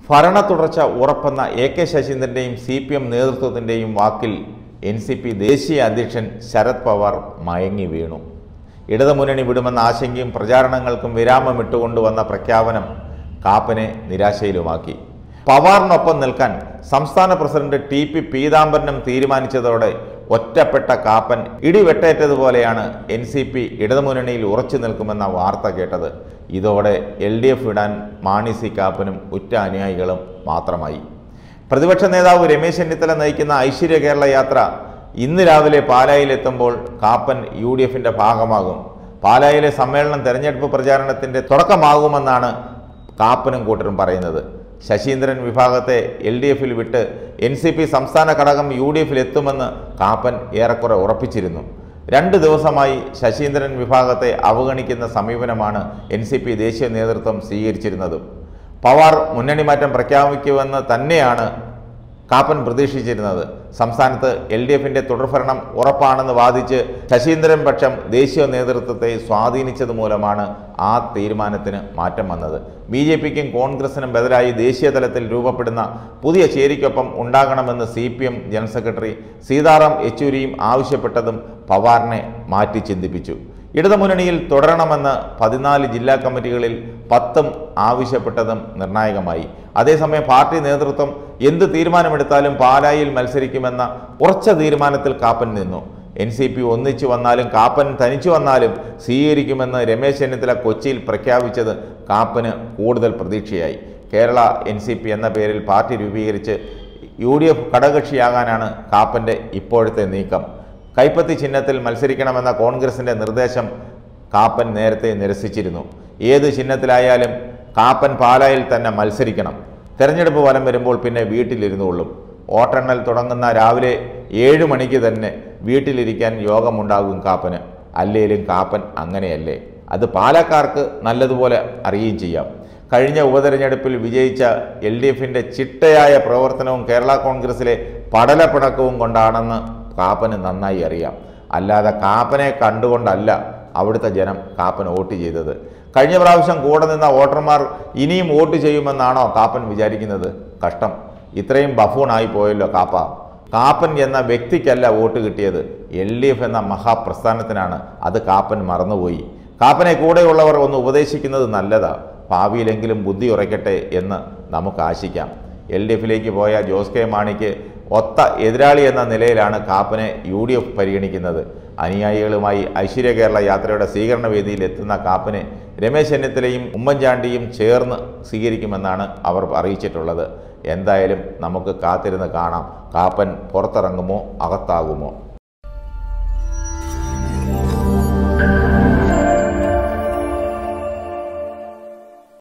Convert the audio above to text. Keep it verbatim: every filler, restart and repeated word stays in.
ഭരണ തുടർച്ച ഉറപ്പെന്ന എ കെ ശശീന്ദ്രൻ്റെയും സി പി എം നേതൃത്വത്തിൻ്റെയും വാക്കിൽ എൻ സി പി ദേശീയ അധ്യക്ഷൻ ശരത് പവാർ മയങ്ങി വീണു. ഇടതുമുന്നണി വിടുമെന്ന ആശങ്കയും പ്രചാരണങ്ങൾക്കും വിരാമമിട്ടുകൊണ്ടുവന്ന പ്രഖ്യാപനം കാപ്പനെ നിരാശയിലുമാക്കി. പവാറിനൊപ്പം നിൽക്കാൻ സംസ്ഥാന പ്രസിഡന്റ് ടി പി പീതാംബരനും തീരുമാനിച്ചതോടെ ഒറ്റപ്പെട്ട കാപ്പൻ ഇടിവെട്ടേറ്റതുപോലെയാണ് എൻ സി പി ഇടതുമുന്നണിയിൽ ഉറച്ചു നിൽക്കുമെന്ന വാർത്ത കേട്ടത്. ഇതോടെ എൽ ഡി എഫ് വിടാൻ മാണി സി കാപ്പനും ഉറ്റ അനുയായികളും മാത്രമായി. പ്രതിപക്ഷ നേതാവ് രമേശ് ചെന്നിത്തല നയിക്കുന്ന ഐശ്വര്യ കേരള യാത്ര ഇന്ന് രാവിലെ പാലായിലെത്തുമ്പോൾ കാപ്പൻ യു ഡി എഫിൻ്റെ ഭാഗമാകും. പാലായിലെ സമ്മേളനം തെരഞ്ഞെടുപ്പ് പ്രചാരണത്തിൻ്റെ തുടക്കമാകുമെന്നാണ് കാപ്പനും കൂട്ടരും പറയുന്നത്. ശശീന്ദ്രൻ വിഭാഗത്തെ എൽ ഡി എഫിൽ വിട്ട് എൻ സി പി സംസ്ഥാന ഘടകം യു ഡി എഫിൽ എത്തുമെന്ന് കാപ്പൻ ഏറെക്കുറെ ഉറപ്പിച്ചിരുന്നു. രണ്ട് ദിവസമായി ശശീന്ദ്രൻ വിഭാഗത്തെ അവഗണിക്കുന്ന സമീപനമാണ് എൻ സി പി ദേശീയ നേതൃത്വം സ്വീകരിച്ചിരുന്നത്. പവാർ മുന്നണി മാറ്റം പ്രഖ്യാപിക്കുമെന്ന് തന്നെയാണ് കാപ്പൻ പ്രതീക്ഷിച്ചിരുന്നത്. സംസ്ഥാനത്ത് എൽ ഡി എഫിൻ്റെ തുടർഭരണം ഉറപ്പാണെന്ന് വാദിച്ച് ശശീന്ദ്രൻ പക്ഷം ദേശീയ നേതൃത്വത്തെ സ്വാധീനിച്ചത് മൂലമാണ് ആ തീരുമാനത്തിന് മാറ്റം വന്നത്. ബി ജെ പിക്കും കോൺഗ്രസിനും ബദലായി ദേശീയ തലത്തിൽ രൂപപ്പെടുന്ന പുതിയ ചേരിക്കൊപ്പം ഉണ്ടാകണമെന്ന് C P M general secretary Sitaram യെച്ചൂരിയും ആവശ്യപ്പെട്ടതും പവാറിനെ മാറ്റി ചിന്തിപ്പിച്ചു. ഇടതുമുന്നണിയിൽ തുടരണമെന്ന് പതിനാല് ജില്ലാ കമ്മിറ്റികളിൽ പത്തും ആവശ്യപ്പെട്ടതും നിർണായകമായി. അതേസമയം പാർട്ടി നേതൃത്വം എന്ത് തീരുമാനമെടുത്താലും പാലായിൽ മത്സരിക്കുമെന്ന ഉറച്ച തീരുമാനത്തിൽ കാപ്പൻ നിന്നു. എൻ സി പി ഒന്നിച്ചു വന്നാലും കാപ്പൻ തനിച്ചു വന്നാലും സ്വീകരിക്കുമെന്ന് രമേശ് ചെന്നിത്തല കൊച്ചിയിൽ പ്രഖ്യാപിച്ചത് കാപ്പന് കൂടുതൽ പ്രതീക്ഷയായി. കേരള എൻ സി പി എന്ന പേരിൽ പാർട്ടി രൂപീകരിച്ച് യു ഡി എഫ് ഘടകകക്ഷിയാകാനാണ് കാപ്പൻ്റെ ഇപ്പോഴത്തെ നീക്കം. കൈപ്പത്തി ചിഹ്നത്തിൽ മത്സരിക്കണമെന്ന കോൺഗ്രസിൻ്റെ നിർദ്ദേശം കാപ്പൻ നേരത്തെ നിരസിച്ചിരുന്നു. ഏത് ചിഹ്നത്തിലായാലും കാപ്പൻ പാലായിൽ തന്നെ മത്സരിക്കണം. തെരഞ്ഞെടുപ്പ് ഫലം വരുമ്പോൾ പിന്നെ വീട്ടിലിരുന്നുകൊള്ളും. വോട്ടെണ്ണൽ തുടങ്ങുന്ന രാവിലെ ഏഴ് മണിക്ക് തന്നെ വീട്ടിലിരിക്കാൻ യോഗമുണ്ടാകും കാപ്പന്. അല്ലേലും കാപ്പൻ അങ്ങനെയല്ലേ? അത് പാലക്കാർക്ക് നല്ലതുപോലെ അറിയുകയും ചെയ്യാം. കഴിഞ്ഞ ഉപതെരഞ്ഞെടുപ്പിൽ വിജയിച്ച എൽ ഡി എഫിൻ്റെ ചിട്ടയായ പ്രവർത്തനവും കേരള കോൺഗ്രസിലെ പടലപ്പിണക്കവും കൊണ്ടാണെന്ന് കാപ്പന് നന്നായി അറിയാം. അല്ലാതെ കാപ്പനെ കണ്ടുകൊണ്ടല്ല അവിടുത്തെ ജനം കാപ്പന് വോട്ട് ചെയ്തത്. കഴിഞ്ഞ പ്രാവശ്യം കൂടെ നിന്ന വോട്ടർമാർ ഇനിയും വോട്ട് ചെയ്യുമെന്നാണോ കാപ്പൻ വിചാരിക്കുന്നത്? കഷ്ടം, ഇത്രയും ബഫൂണായി പോയല്ലോ കാപ്പ. കാപ്പൻ എന്ന വ്യക്തിക്കല്ല വോട്ട് കിട്ടിയത്, എൽ ഡി എഫ് എന്ന മഹാപ്രസ്ഥാനത്തിനാണ്. അത് കാപ്പൻ മറന്നുപോയി. കാപ്പനെ കൂടെയുള്ളവർ ഒന്ന് ഉപദേശിക്കുന്നത് നല്ലതാ. ഭാവിയിലെങ്കിലും ബുദ്ധി ഉറയ്ക്കട്ടെ എന്ന് നമുക്ക് ആശിക്കാം. എൽ ഡി എഫിലേക്ക് പോയ ജോസ് കെ മാണിക്ക് ഒത്ത എതിരാളി എന്ന നിലയിലാണ് കാപ്പനെ യു ഡി എഫ് പരിഗണിക്കുന്നത്. അനുയായികളുമായി ഐശ്വര്യ കേരള യാത്രയുടെ സ്വീകരണ വേദിയിൽ എത്തുന്ന കാപ്പനെ രമേശ് ചെന്നിത്തലയും ഉമ്മൻചാണ്ടിയും ചേർന്ന് സ്വീകരിക്കുമെന്നാണ് അവർ അറിയിച്ചിട്ടുള്ളത്. എന്തായാലും നമുക്ക് കാത്തിരുന്ന് കാണാം കാപ്പൻ പുറത്തിറങ്ങുമോ അകത്താകുമോ.